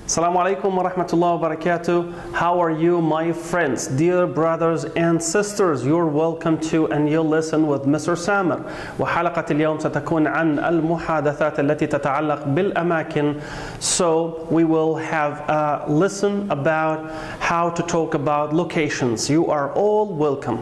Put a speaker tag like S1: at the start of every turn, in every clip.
S1: Assalamu alaikum wa rahmatullahi wa barakatuh. How are you, my friends, dear brothers and sisters? You're welcome to a new lesson with Mr. Samer. وحلقة اليوم ستكون عن المحادثات التي تتعلق بالأماكن. So we will have a lesson about how to talk about locations. You are all welcome.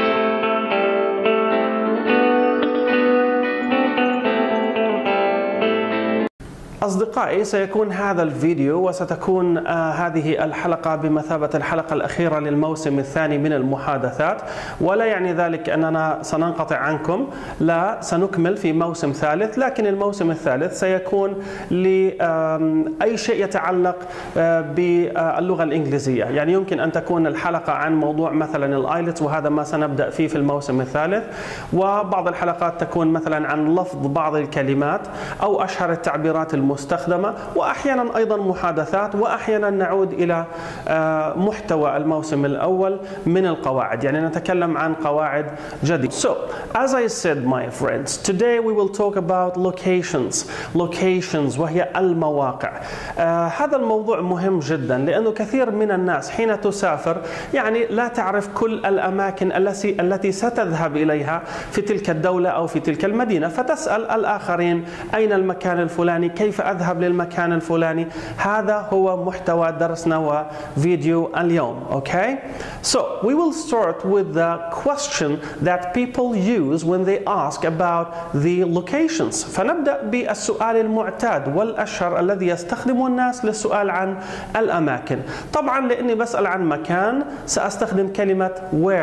S1: أصدقائي، سيكون هذا الفيديو وستكون هذه الحلقة بمثابة الحلقة الأخيرة للموسم الثاني من المحادثات، ولا يعني ذلك أننا سننقطع عنكم، لا، سنكمل في موسم ثالث، لكن الموسم الثالث سيكون لأي شيء يتعلق باللغة الإنجليزية. يعني يمكن أن تكون الحلقة عن موضوع مثلا الآيلتس، وهذا ما سنبدأ فيه في الموسم الثالث، وبعض الحلقات تكون مثلا عن لفظ بعض الكلمات أو أشهر التعبيرات المستخدمة، وأحيانا أيضا محادثات، وأحيانا نعود إلى محتوى الموسم الأول من القواعد، يعني نتكلم عن قواعد جديدة. So, as I said, my friends, today we will talk about locations وهي المواقع. هذا الموضوع مهم جدا، لأنه كثير من الناس حين تسافر يعني لا تعرف كل الأماكن التي ستذهب إليها في تلك الدولة أو في تلك المدينة، فتسأل الآخرين أين المكان الفلاني، كيف أذهب للمكان الفلاني. هذا هو محتوى درسنا وفيديو اليوم. Okay? So we will start with the question that people use when they ask about the locations. فنبدأ بالسؤال المعتاد والأشهر الذي يستخدمه الناس للسؤال عن الأماكن. طبعا لأني بسأل عن مكان سأستخدم كلمة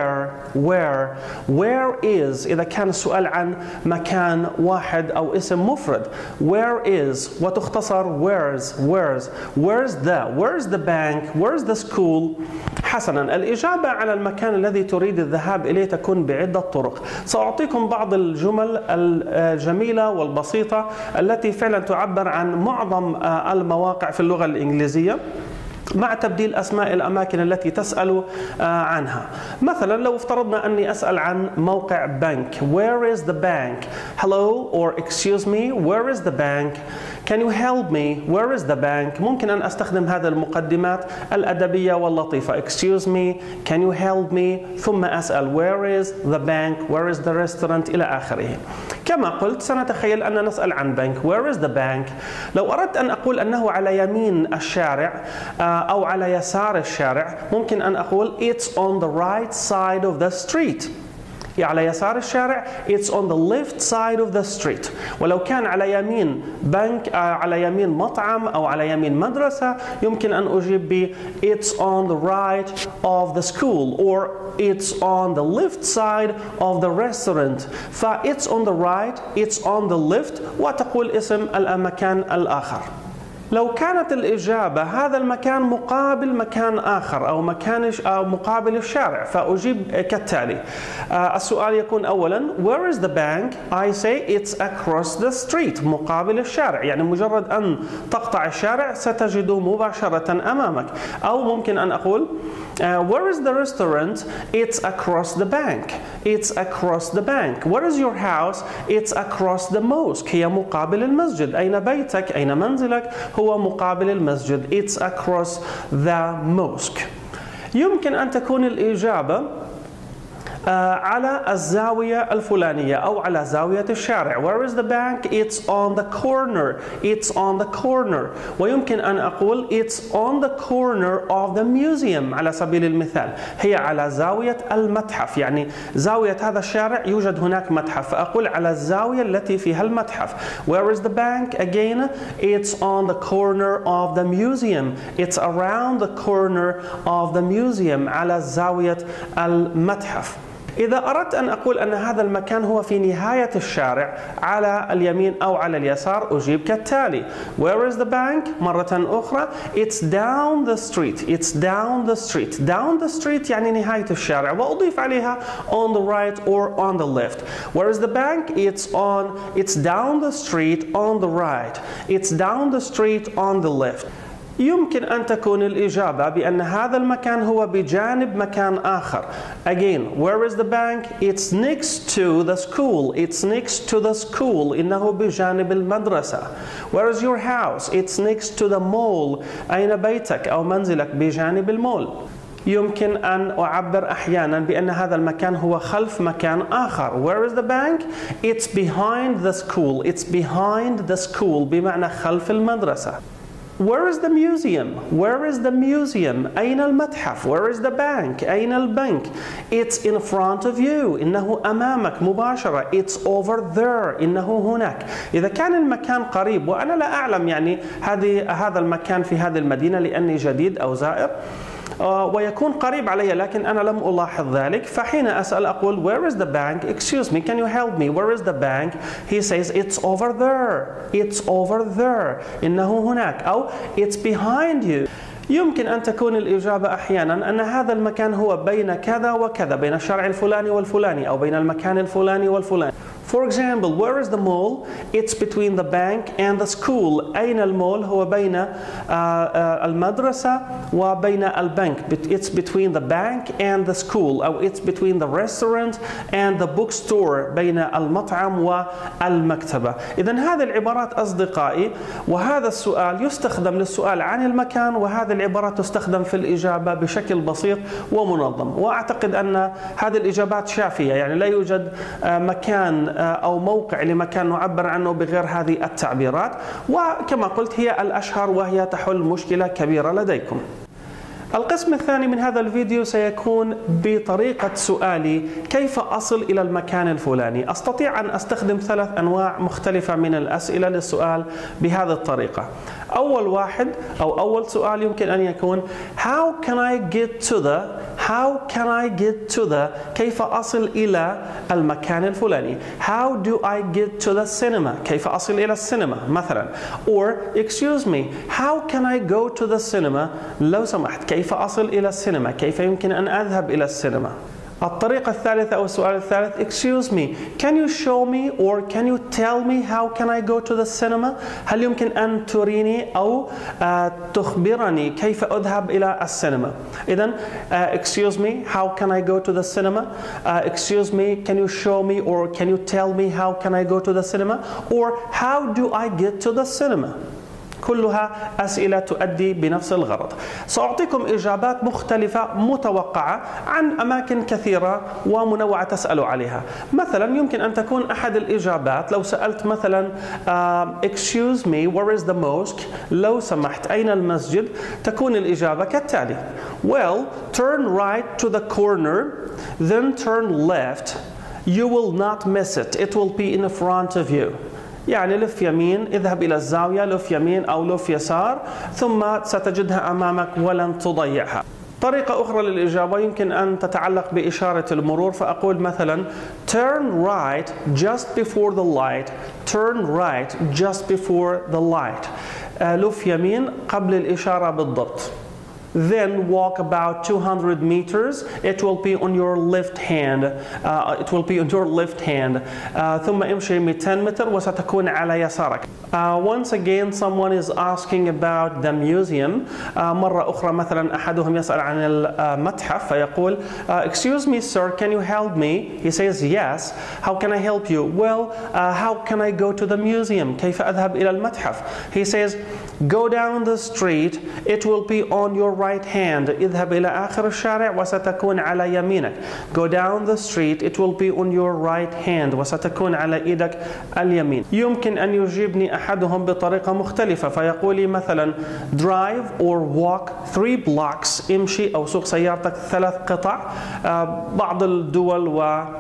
S1: where is إذا كان السؤال عن مكان واحد أو اسم مفرد. Where is وتختصر where's the bank, where's the school. حسنا، الإجابة على المكان الذي تريد الذهاب إليه تكون بعدة طرق. سأعطيكم بعض الجمل الجميلة والبسيطة التي فعلا تعبر عن معظم المواقع في اللغة الإنجليزية، مع تبديل أسماء الأماكن التي تسأل عنها. مثلا لو افترضنا أني أسأل عن موقع بنك. Where is the bank? Hello or excuse me, where is the bank? Can you help me? Where is the bank? ممكن أن أستخدم هذه المقدمات الأدبية واللطيفة. Excuse me, can you help me? ثم أسأل where is the bank? Where is the restaurant? إلى آخره. كما قلت سنتخيل أننا نسأل عن بنك. Where is the bank? لو أردت أن أقول أنه على يمين الشارع أو على يسار الشارع، ممكن أن أقول It's on the right side of the street. على يسار الشارع It's on the left side of the street. ولو كان على يمين بنك، على يمين مطعم أو على يمين مدرسة، يمكن أن أجيب ب It's on the right of the school or It's on the left side of the restaurant. ف It's on the right, It's on the left، وتقول اسم المكان الآخر. لو كانت الإجابة هذا المكان مقابل مكان آخر أو مقابل الشارع، فأجيب كالتالي. السؤال يكون أولا Where is the bank? I say it's across the street. مقابل الشارع، يعني مجرد أن تقطع الشارع ستجده مباشرة أمامك. أو ممكن أن أقول Where is the restaurant? It's across the bank. It's across the bank. Where is your house? It's across the mosque. هي مقابل المسجد. أين بيتك؟ أين منزلك؟ هو مقابل المسجد. It's across the mosque. يمكن أن تكون الإجابة على الزاوية الفلانية أو على زاوية الشارع. Where is the bank? It's on the corner. It's on the corner. ويمكن أن أقول It's on the corner of the museum. على سبيل المثال هي على زاوية المتحف، يعني زاوية هذا الشارع يوجد هناك متحف، فأقول على الزاوية التي فيها المتحف. Where is the bank? Again, it's on the corner of the museum. It's around the corner of the museum. على زاوية المتحف. إذا أردت أن أقول أن هذا المكان هو في نهاية الشارع على اليمين أو على اليسار، أجيب كالتالي. Where is the bank? مرة أخرى It's down the street. It's down the street. Down the street يعني نهاية الشارع، وأضيف عليها on the right or on the left. Where is the bank? It's down the street on the right. It's down the street on the left. يمكن أن تكون الإجابة بأن هذا المكان هو بجانب مكان آخر. Again, where is the bank? It's next to the school. It's next to the school. إنه بجانب المدرسة. Where is your house? It's next to the mall. أين بيتك أو منزلك؟ بجانب المول. يمكن أن أعبر أحيانا بأن هذا المكان هو خلف مكان آخر. Where is the bank? It's behind the school. It's behind the school بمعنى خلف المدرسة. Where is the museum? Where is the museum? أين المتحف? Where is the bank? أين البنك? It's in front of you. إنه أمامك مباشرة. It's over there. إنه هناك. إذا كان المكان قريب وأنا لا أعلم يعني هذا المكان في هذه المدينة لأني جديد أو زائر ويكون قريب علي لكن أنا لم ألاحظ ذلك، فحين أسأل أقول where is the bank? Excuse me, can you help me? Where is the bank? He says it's over there. It's over there. إنه هناك أو it's behind you. يمكن أن تكون الإجابة أحيانا أن هذا المكان هو بين كذا وكذا، بين الشارع الفلاني والفلاني أو بين المكان الفلاني والفلاني. For example, where is the mall? It's between the bank and the school. أين المول؟ هو بين المدرسة وبين البنك. It's between the bank and the school. أو it's between the restaurant and the bookstore. بين المطعم والمكتبة. إذن هذه العبارات أصدقائي وهذا السؤال يستخدم للسؤال عن المكان، وهذه العبارات تستخدم في الإجابة بشكل بسيط ومنظم، وأعتقد أن هذه الإجابات شافية، يعني لا يوجد مكان أو موقع لمكان نعبر عنه بغير هذه التعبيرات، وكما قلت هي الأشهر وهي تحل مشكلة كبيرة لديكم. القسم الثاني من هذا الفيديو سيكون بطريقة سؤالي كيف أصل إلى المكان الفلاني. أستطيع أن أستخدم 3 أنواع مختلفة من الأسئلة للسؤال بهذه الطريقة. أول واحد أو أول سؤال يمكن أن يكون How can I get to the كيف أصل إلى المكان الفلاني. How do I get to the cinema؟ كيف أصل إلى السينما مثلا. Or excuse me, how can I go to the cinema؟ لو سمحت كيف أصل إلى السينما؟ كيف يمكن أن أذهب إلى السينما؟ الطريقة الثالثة أو السؤال الثالث excuse me, can you show me or can you tell me how can I go to the cinema؟ هل يمكن أن تريني أو تخبرني كيف أذهب إلى السينما؟ إذن excuse me, how can I go to the cinema؟ excuse me, can you show me or can you tell me how can I go to the cinema؟ or how do I get to the cinema؟ كلها أسئلة تؤدي بنفس الغرض. سأعطيكم إجابات مختلفة متوقعة عن أماكن كثيرة ومنوعة تسألوا عليها. مثلا يمكن أن تكون أحد الإجابات لو سألت مثلا excuse me, where is the mosque؟ لو سمحت أين المسجد؟ تكون الإجابة كالتالي well, turn right to the corner, then turn left, you will not miss it, it will be in front of you. يعني لف يمين، اذهب إلى الزاوية، لف يمين أو لف يسار، ثم ستجدها أمامك ولن تضيعها. طريقة أخرى للإجابة يمكن أن تتعلق بإشارة المرور، فأقول مثلا turn right just before the light، turn right just before the light. لف يمين قبل الإشارة بالضبط. Then walk about 200 meters. It will be on your left hand. It will be on your left hand. ثم امشي 200 متر وستكون على يسارك. Once again, someone is asking about the museum. مرة أخرى مثلا أحدهم يسأل عن المتحف فيقول excuse me sir, can you help me? He says yes. How can I help you? Well, how can I go to the museum? كيف أذهب إلى المتحف? He says go down the street. It will be on your right hand. اذهب إلى آخر الشارع وستكون على يمينك. Go down the street. It will be on your right hand. وستكون على إيدك اليمين. يمكن أن يجيبني أحدهم بطريقة مختلفة فيقول لي مثلا drive or walk 3 blocks. امشي أو سوق سيارتك 3 قطع. بعض الدول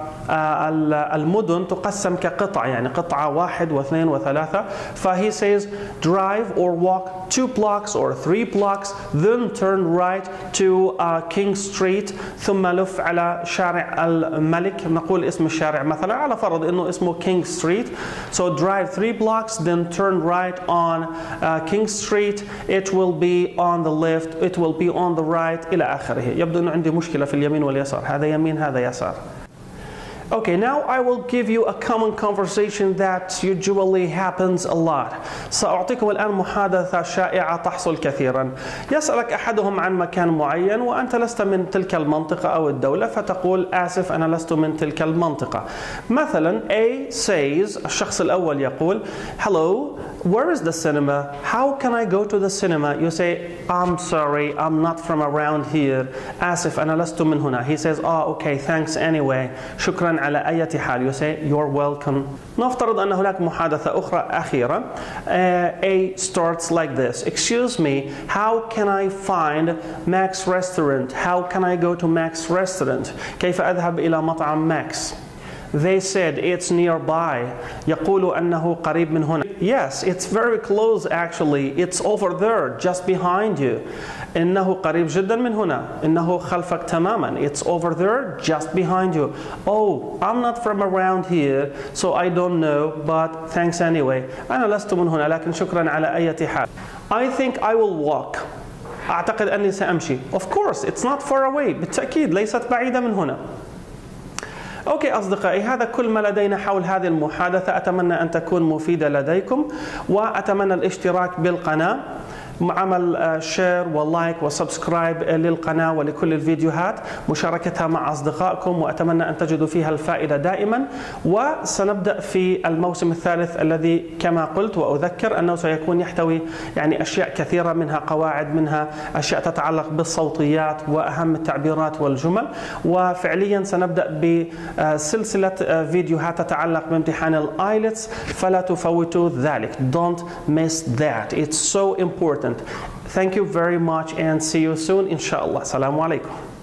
S1: والمدن تقسم كقطع، يعني قطعة 1 و2 و3. فهي says drive or walk 2 blocks or 3 blocks, then turn right to King Street. ثم لف على شارع الملك. نقول اسم الشارع مثلا على فرض انه اسمه King Street. So drive 3 blocks, then turn right on King Street. It will be on the left. It will be on the right إلى آخره. يبدو انه عندي مشكلة في اليمين واليسار. هذا يمين هذا يسار. Okay, now I will give you a common conversation that usually happens a lot. سأعطيكم الآن محادثة شائعة تحصل كثيرا. يسألك أحدهم عن مكان معين وأنت لست من تلك المنطقة أو الدولة، فتقول آسف أنا لست من تلك المنطقة. مثلا A says، الشخص الأول يقول Hello, where is the cinema? How can I go to the cinema? You say I'm sorry, I'm not from around here. آسف أنا لست من هنا. He says okay, thanks anyway. شكرا على أي حال. You say you're welcome. نفترض أن هناك محادثة أخرى أخيرة. A starts like this. Excuse me, how can I find Max restaurant? How can I go to Max restaurant? كيف أذهب إلى مطعم ماكس؟ They said it's nearby. يقول أنه قريب من هنا. Yes, it's very close actually. It's over there, just behind you. إنه قريب جدا من هنا. إنه خلفك تماما. It's over there, just behind you. Oh, I'm not from around here, so I don't know, but thanks anyway. أنا لست من هنا، لكن شكرا على أي حال. I think I will walk. أعتقد أني سأمشي. Of course, it's not far away. بالتأكيد ليست بعيدة من هنا. أوكي أصدقائي، هذا كل ما لدينا حول هذه المحادثة. أتمنى أن تكون مفيدة لديكم، وأتمنى الاشتراك بالقناة، عمل شير ولايك وسبسكرايب للقناة ولكل الفيديوهات، مشاركتها مع أصدقائكم، وأتمنى أن تجدوا فيها الفائدة دائما. وسنبدأ في الموسم الثالث الذي كما قلت وأذكر أنه سيكون يحتوي يعني أشياء كثيرة، منها قواعد، منها أشياء تتعلق بالصوتيات وأهم التعبيرات والجمل. وفعليا سنبدأ بسلسلة فيديوهات تتعلق بامتحان الآيلتس، فلا تفوتوا ذلك. Don't miss that. It's so important. Thank you very much and see you soon inshallah. Assalamu alaikum.